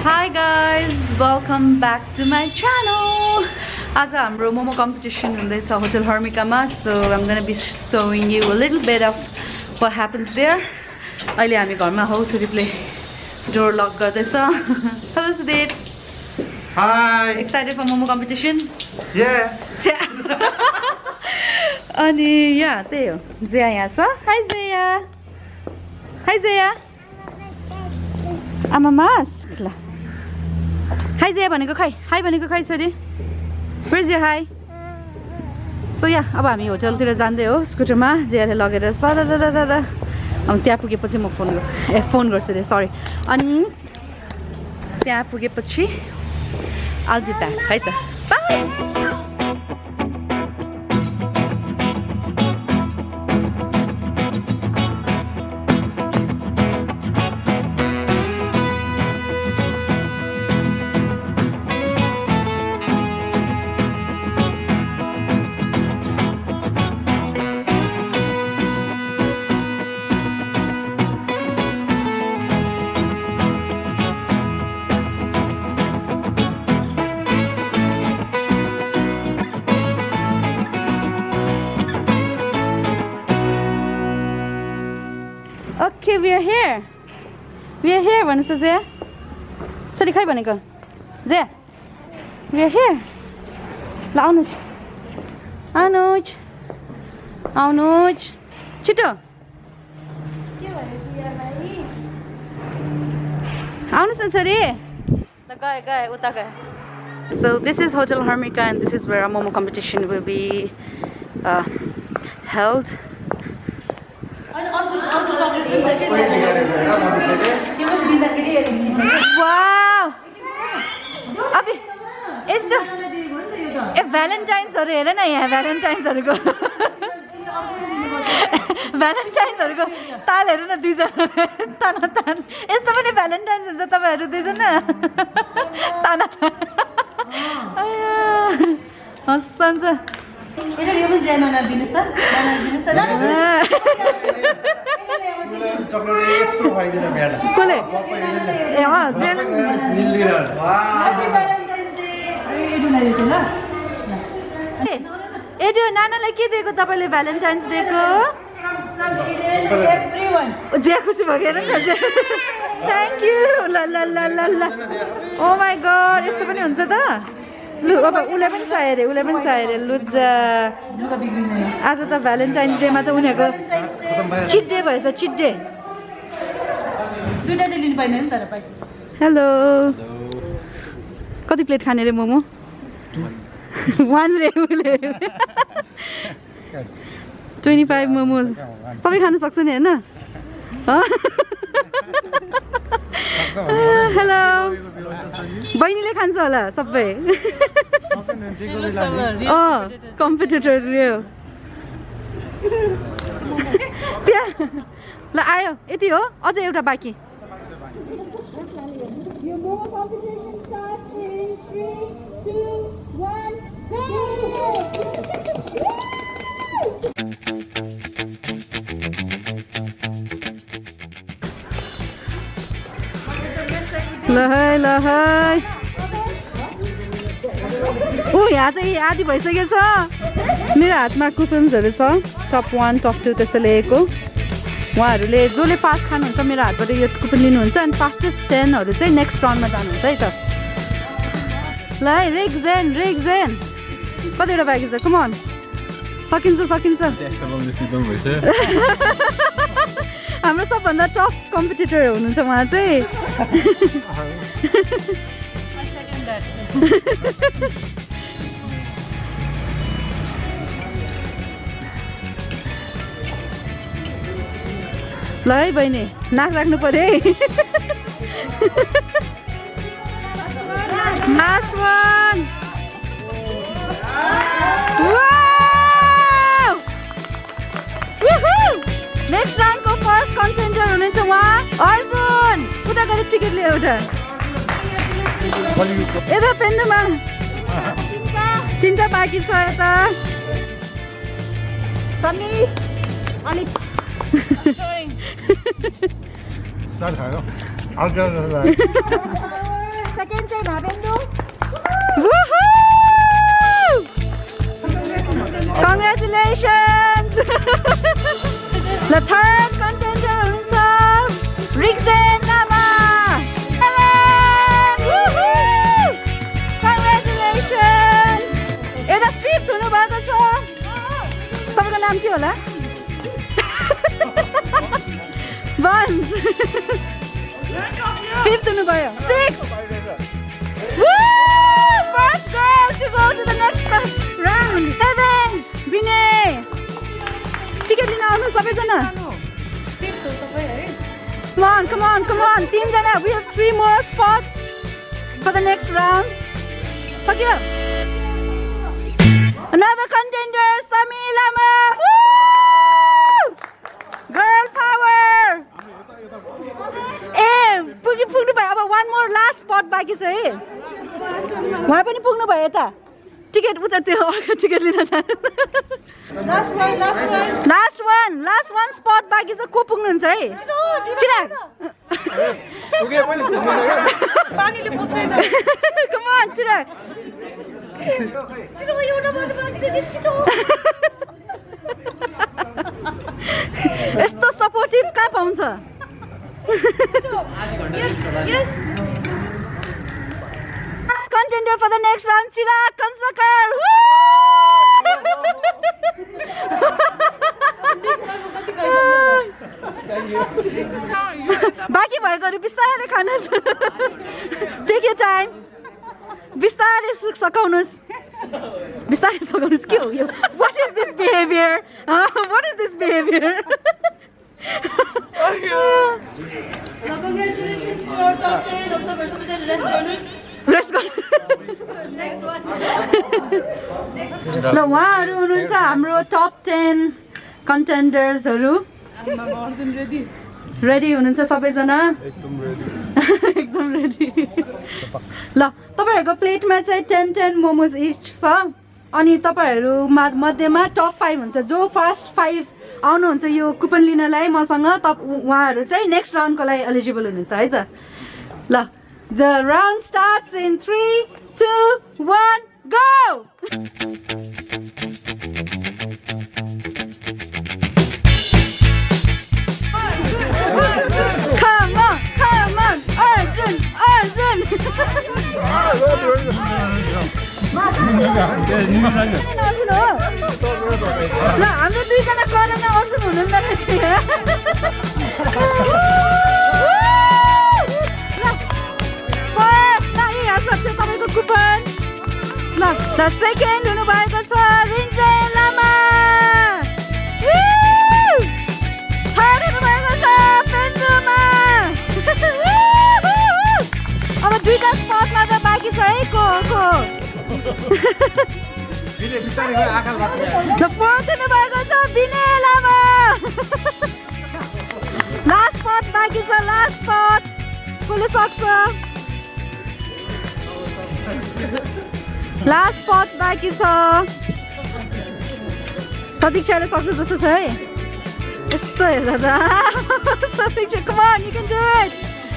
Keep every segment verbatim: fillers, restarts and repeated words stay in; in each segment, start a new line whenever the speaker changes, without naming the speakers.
Hi guys, welcome back to my channel. As हाम्रो momo competition हुँदैछ Hotel Hermika-मा, so I'm gonna be showing you a little bit of what happens there. अहिले हामी घरमा हौ सुदीपले door lock गर्दैछ. Hello Sudeep.
Hi.
Excited for momo competition?
Yes.
अनि या त्यही हो. Zaya यहाँ छ. Hi Zaya. Hi Zaya. I'm a mask. Hi Zaya भनेको खै. Hi भनेको खै छोरी. Where's your hi? So yeah, अब हामी होटलतिर जाँदै हो स्कुटरमा. Zaya ले लगेर सररररर. अब त्यहाँ पुगेपछि म फोन गर्छु. ए फोन गर्छु रे, सरी. अनि त्यहाँ पुगेपछि I'll be back. है त. Bye. Okay, we are here. We are here, Vanessa Zaya. Sorry, kai bhaneko. Zaya. We are here. La Anuj. Anuj. Anuj. Chito. Anuj na sorry. La gae gae uta gae. So this is Hotel Hermika and this is where our momo competition will be uh, held. Wow! Abhi, it's a Valentine's or here na hai Valentine's or go. Valentine's or go. Tal heru na dija. Tana tan. Is to many Valentine's is to heru dija na. Tana tan. Aya. Hasan. Ito yung mas jana na dinis ta. Jana dinis ta na.
Chocolate yetro khaidina bhela.
Kole. ए अ जेन
नीलदिरा.
एडु नाइदिएको ल. एडु नानालाई के दिएको तपाईले भ्यालेन्टाइन्स डे को? एभ्रीवन. जे खुसी भगेर नि जे. Thank you. ल ल ल ल ल. ओ माय गॉड, यस्तो पनि हुन्छ त? लु अब उले पनि चाहियो रे, उले पनि चाहियो रे. लुजा. आज त भ्यालेन्टाइन्स डे मा त उनीहरुको चिट डे भएछ, चिट डे. दुईटा चाहिँ लिनु पाइदैन नि तर पाइ. हेलो. कति प्लेट खाने रे मोमो? one रे उले. twenty-five मोमोज. सबै खान सक्छ नि हैन? हेलो. बहिनीले खान्छ होला सबै. अ कम्पिटिटर रियल. त्यहाँ ल आयो, यति हो? अझ एउटा बाँकी. ल है ल है. ओ यहाँ चाहिँ आधी भइसकेको छ. मेरो हातमा कुपन्सहरू छ. टप वान टप टू त्यस्तो लेखेको. उहाँहरूले जसले फास्ट खानुहुन्छ मेरो हातबाट यो कुपन लिनुहुन्छ अनि फास्टेस्ट टेनहरू चाहिँ नेक्स्ट राउन्डमा जानुहुन्छ है त. ल है रेक्जेन रेक्जेन. कतिवटा बाँकी छ? Come on. सकिन्छ सकिन्छ. हाम्रो सबभन्दा टफ कम्पिटिटर हुनुहुन्छ उहाँ चाहिँ. ल है बहिनी, नाक राख्नु पर्यो है. Last one. नेक्स्ट राउन्डको फर्स्ट कन्टेन्डर हुनुहुन्छ उहाँ अर्जुन. उता गएर टिकट लियो एउटा. यता पेन्डुमा तिनवटा बाँकी छ. यता समी अलिक
I'll go to that.
Second time Habendu.
Woohoo! Congratulations! The third contender हुन्छ Rixen Lama. Woohoo! Congratulations! एउटा fifth हुनुभएको छ। तपाईको नाम के होला? Vans. Fifth हुनुभयो. Sixth. Woo! First girl to go to the next round. Seven. Vinay. Ticket लिन आउनु सबैजना. Come on, come on, come on. तीनजना. We have three more spots for the next round. Okay. Another contender, Sami Lama. Woo! Girl power. Eh, पुग्नु पुग्नु भयो अब one more last spot बाँकी छ है वहाँ पनि पुग्नु भयो त टिकट उता त्यो अर्को टिकट लिन last one last one last one spot बाँकी छ को पुग्नुहुन्छ है चिराग पुगे पनि पुग्दैन के पानीले पुग्दैन कम अन चिराग छिटो एउटा भन्नु पर्छ छिटो यस्तो सपोर्टिभ कहाँ पाउँछ Yes, yes. Contender for the next round, Chirag Kansakar. बाँकी भएकोहरु बिस्तारै खानुस् टेक योर टाइम बिस्तारै सकाउनुस् बिस्तारै सकाउनुस् के हो यो what is this behaviour what is this behaviour Congratulations for top ten of the Versailles restaurants. Let's go. Next one. ल उहाँहरु हुनुहुन्छ हाम्रो top ten contenders हरु रेडी हुनुहुन्छ सबैजना एकदम रेडी एकदम रेडी ल तपाईहरुको प्लेटमा चाहिँ ten ten मोमोज इच छ अनि तपाईहरु मध्येमा टप five हुन्छ जो फर्स्ट five आउनुहुन्छ यो कुपन लिनलाई मसँग त उहाँहरु चाहिँ नेक्स्ट राउन्डको लागि एलिजिबल हुनुहुन्छ है त ल the round starts in three two one go Come on come on Arjun Arjun ल हाम्रो दुईजना कोरोना अर्जुन हुनुहुन्न तपाईको कुपन ल द सेकेन्ड हुनुभएको छ रिन्जेन लामा थर्ड हुनुभएको छ पेन्जुमा अब दुईटा स्पट मात्र बाँकी छ है को को The fourth हुनुभएको छ विनय लामा लास्ट स्पट बाँकी छ लास्ट स्पट कसले सक्छ लास्ट स्पट बाँकी छ सतीक्षाले सक्छ जस्तो छ है यस्तो हेर्दा त Satiksha come on you can do it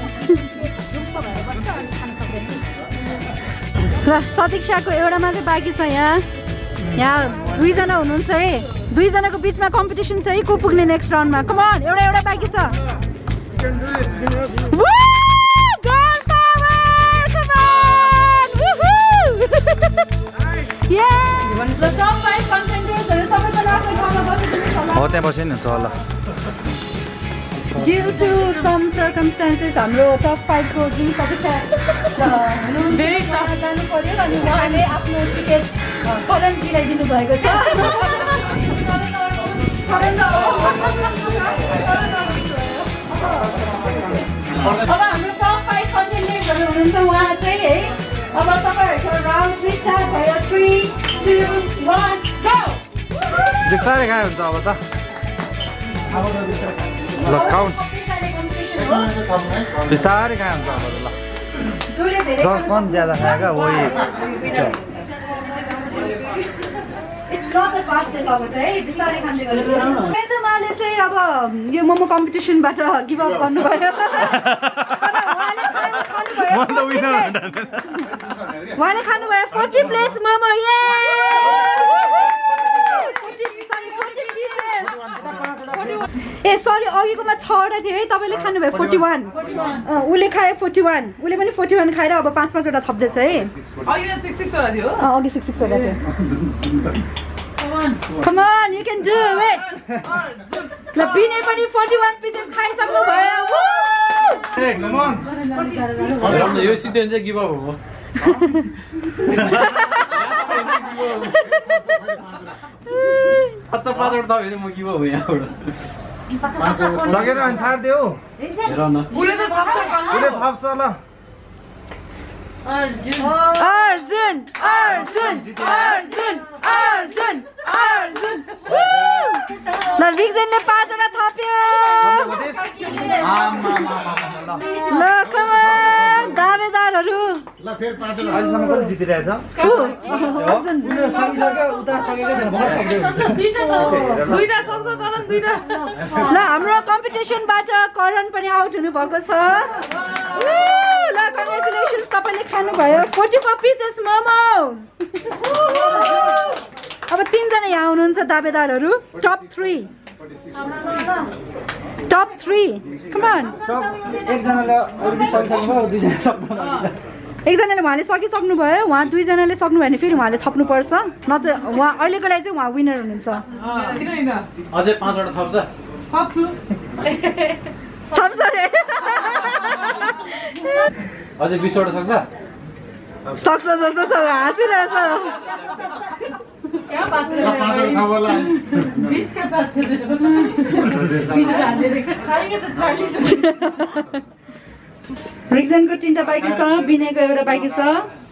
ल सतीक्षाको एउटा मात्रै बाँकी छ यहाँ यहाँ दुईजना हुनुहुन्छ है दुईजनाको बिचमा कम्पिटिसन छ है को पुग्ने नेक्स्ट राउन्डमा कम अन एउटा एउटा बाँकी छ
हो त्यहाँ बस्यो नि होला
Due to some circumstances, हाम्रो top five को जुन सतीक्षा धेरै टाढा जानु पर्यो अनि उहाँले आफ्नो टिकट करण दिलाइदिनु भएको छ अब हाम्रो top five कन्टेन्डर्सहरु हुनुहुन्छ उहाँ चाहिँ है अब तपाईहरुको राउन्ड थ्री स्टार्ट भयो three two one go
बिस्तारै खायो हुन्छ अब त ल काउन्ट बिस्तारै खायो हुन्छ अब ल जस कौन ज्यादा खाएगा वही
It's not the fastest अब चाहिँ बिस्तारै खाँदै गर्नु मेदुमाले चाहिँ अब यो मोमो कम्पिटिसनबाट गिभ अप गर्नुभयो
म त विनर
उहाँले खानुभयो फोर्टी प्लेट्स मोमो ये ए सरी अघिकोमा छवटा थियो है तपाईँले खानुभयो फोर्टी वान उसले खायो फोर्टी वान उसले पनि फोर्टी वान खाएर अब पाँच पाँचवटा थप्दैछ है अघि सिक्स सिक्सवटा थियो अघि सिक्स सिक्सवटा थियो Come on, you can do it! ल बिने पनि फोर्टी वान पिसेस खाइसक्नु भयो
Hey, come on!
यो सिधै हुन्छ गिभ अप हो पाँच पाँचवटा त होइन म गिभ अप हो यहाँबाट
सकेन भने छाड्दियो
हेर न
उसले थप्छ ल
Arjun! Arjun! Arjun! Arjun! Arjun! Arjun! ल रिक्जनले पाँचवटा थप्यो ल कमान दावेदारहरू
ल फेरि पाँचवटा
अहिलेसम्म कसले जितिरहेछ उनीहरू सकिसक्यो उता सकेकै छैन
ल हाम्रो कम्पिटिसनबाट करण पनि आउट हुनुभएको छ ल कङ्ग्रेचुलेसन्स तपाईँले खानुभयो फोर्टी फोर पिसेस मोमोज अब तिनजना यहाँ हुनुहुन्छ दावेदारहरू top three top three come on
एकजनाले अलरेडी सकिसक्नुभयो दुईजना सक्नु
एकजनाले उहाँले सकिसक्नुभयो उहाँ दुईजनाले सक्नुभयो भने फेरि उहाँले थप्नुपर्छ न त उहाँ अहिलेको लागि चाहिँ उहाँ विनर हुनुहुन्छ
अझै पाँचवटा थप्छ
थप्छु थप्छ रे
अझै बिसवटा सक्छ
सक्छ जस्तो छ हाँसिरहेछ रिक्जनको तिनवटा बाइकी छ बिनेको एउटा बाइकी छ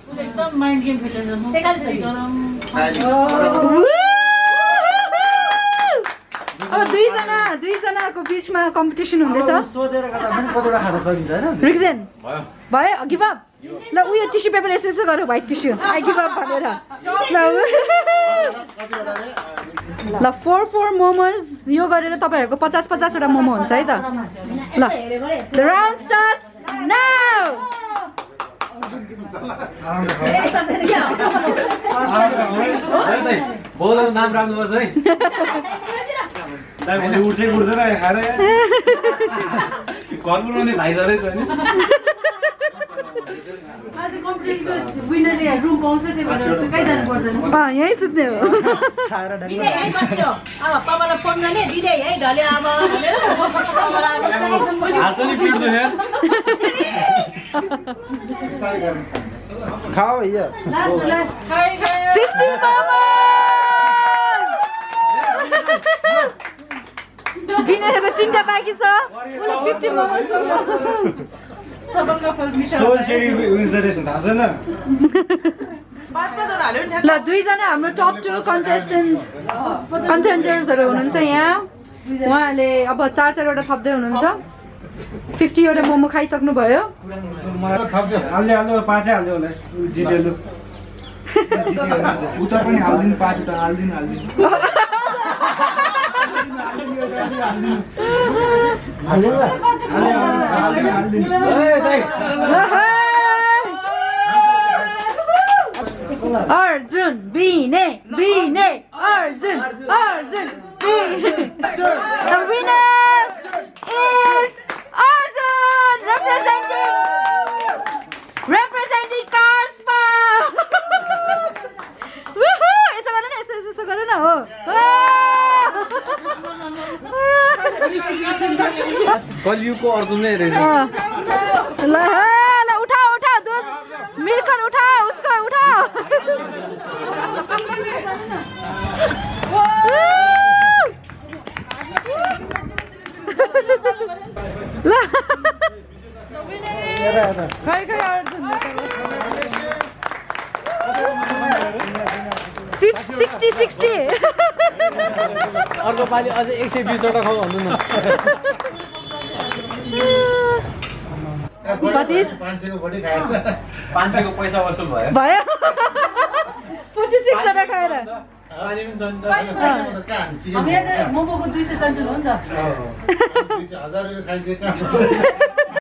अब दुईजना दुईजनाको बिचमा कम्पिटिसन हुँदैछ
सोधेर गर्दा पनि कतिवटा खान सकिन्छ होइन
रिक्जन भयो गिभ अप ल उयो टिस्यु पेपर यसो यसो गर white tissue I give up भनेर ल ल फोर फोर मोमोज यो गरेर तपाईँहरूको पचास पचासवटा मोमो हुन्छ है त ल द राउन्ड स्टार्ट्स नाउ
बोलाउनु नाम राख्नुपर्छ है
उठ्दै उठ्दैन खाएर
घर पुऱ्याउने भाइ छँदैछ नि
यहीँ सुत्ने हो
हाँस्छ नि पिट्छु यहाँ
खाओ भैया
फिफ्टी बिनेको तिनवटा बाँकी छ उसले फिफ्टी मोमोज ल दुईजना हाम्रो टप टू कन्टेस्टेन्ट कन्टेन्डर्सहरू हुनुहुन्छ यहाँ उहाँहरूले अब चार चारवटा थप्दै हुनुहुन्छ फिफ्टीवटा मोमो खाइसक्नु भयो
हाल्दै हाल्दै पाँचै हाल्दै होला जितेलु उता पनि हालिदिनु पाँचवटा हालिदिनु हालिदिनु
अर्जुन बिने बिने अर्जुन अर्जुन बिने The winner is Arjun representing representing Carspa Woohoo यसो गर न यसो यसो गर न हो
कलियुगको अर्जुन नै रहेछ
ल ल उठाओ उठाओ दुध मिल्कर उठाओ उसको उठाओ ल खै खै अर्जुन सिक्सटी सिक्सटी
अर्को पालि अझै एक सय बिसवटा खाऊ भन्नु न पाँच सयको पैसा वसुल भयो
भयो फोर्टी सिक्सवटा खाएर
पानी पनि छ नि त
मोमोको दुई सय चान्चुल हो नि त हजार रुपियाँ खाइसक्यो